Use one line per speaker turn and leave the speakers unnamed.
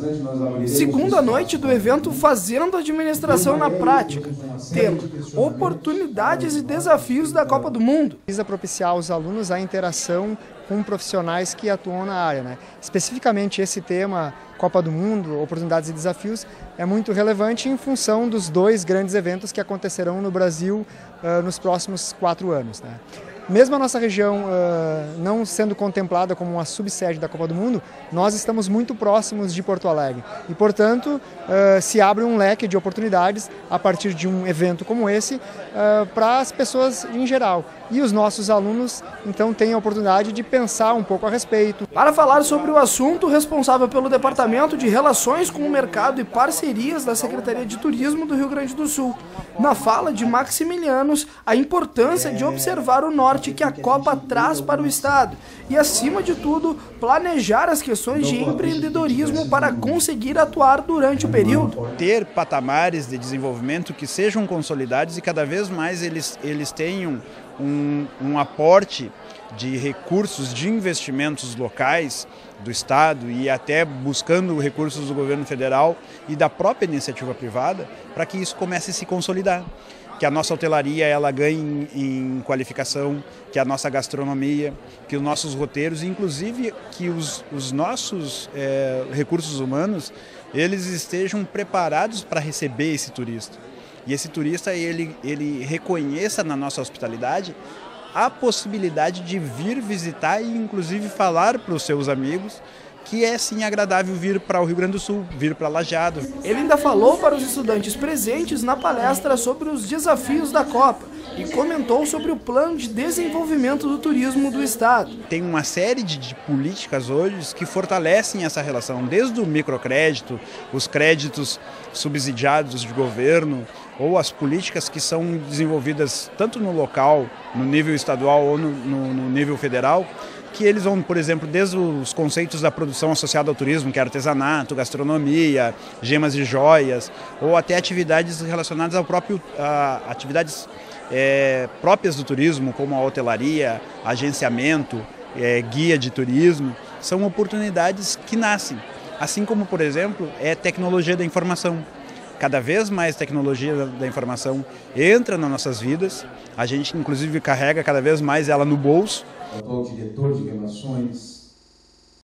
Segunda noite do evento Fazendo Administração na Prática. Tema: oportunidades e desafios da Copa do Mundo.
Visa propiciar aos alunos a interação com profissionais que atuam na área, né? Especificamente esse tema, Copa do Mundo, oportunidades e desafios, é muito relevante em função dos dois grandes eventos que acontecerão no Brasil nos próximos 4 anos, né? Mesmo a nossa região não sendo contemplada como uma subsede da Copa do Mundo, nós estamos muito próximos de Porto Alegre e, portanto, se abre um leque de oportunidades a partir de um evento como esse para as pessoas em geral. E os nossos alunos, então, têm a oportunidade de pensar um pouco a respeito.
Para falar sobre o assunto, responsável pelo Departamento de Relações com o Mercado e Parcerias da Secretaria de Turismo do Rio Grande do Sul, na fala de Maximilianos, a importância de observar o norte que a Copa traz para o Estado e, acima de tudo, planejar as questões de empreendedorismo para conseguir atuar durante o período.
Ter patamares de desenvolvimento que sejam consolidados e cada vez mais eles tenham um aporte de recursos de investimentos locais do Estado e até buscando recursos do governo federal e da própria iniciativa privada para que isso comece a se consolidar. Que a nossa hotelaria ela ganhe em qualificação, que a nossa gastronomia, que os nossos roteiros, inclusive que os nossos recursos humanos, eles estejam preparados para receber esse turista. E esse turista ele reconheça na nossa hospitalidade a possibilidade de vir visitar e inclusive falar para os seus amigos que é sim agradável vir para o Rio Grande do Sul, vir para Lajeado.
Ele ainda falou para os estudantes presentes na palestra sobre os desafios da Copa e comentou sobre o plano de desenvolvimento do turismo do Estado.
Tem uma série de políticas hoje que fortalecem essa relação, desde o microcrédito, os créditos subsidiados de governo, ou as políticas que são desenvolvidas tanto no local, no nível estadual ou no nível federal, que eles vão, por exemplo, desde os conceitos da produção associada ao turismo, que é artesanato, gastronomia, gemas e joias, ou até atividades relacionadas ao próprio atividades próprias do turismo, como a hotelaria, agenciamento, guia de turismo, são oportunidades que nascem. Assim como, por exemplo, tecnologia da informação. Cada vez mais tecnologia da informação entra nas nossas vidas, a gente inclusive carrega cada vez mais ela no bolso.
O atual diretor de Relações